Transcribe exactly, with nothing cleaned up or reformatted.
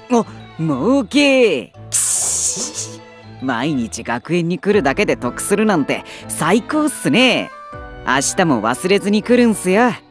お、儲け毎日学園に来るだけで得するなんて最高っすね。明日も忘れずに来るんすよ。